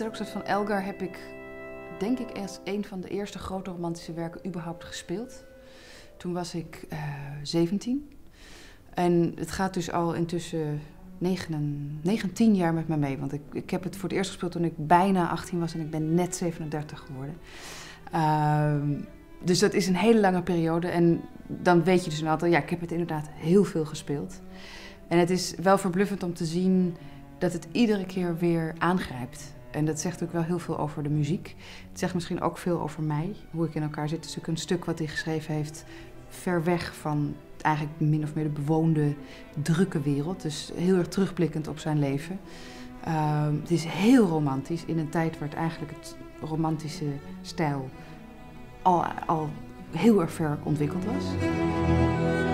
Strijkstad van Elgar heb ik, denk ik, als een van de eerste grote romantische werken überhaupt gespeeld. Toen was ik 17. En het gaat dus al intussen 19 jaar met me mee. Want ik heb het voor het eerst gespeeld toen ik bijna 18 was en ik ben net 37 geworden. Dus dat is een hele lange periode. En dan weet je dus een aantal, ja, ik heb het inderdaad heel veel gespeeld. En het is wel verbluffend om te zien dat het iedere keer weer aangrijpt. En dat zegt ook wel heel veel over de muziek. Het zegt misschien ook veel over mij, hoe ik in elkaar zit. Het is natuurlijk een stuk wat hij geschreven heeft, ver weg van eigenlijk min of meer de bewoonde, drukke wereld. Dus heel erg terugblikkend op zijn leven. Het is heel romantisch in een tijd waar het eigenlijk het romantische stijl al heel erg ver ontwikkeld was.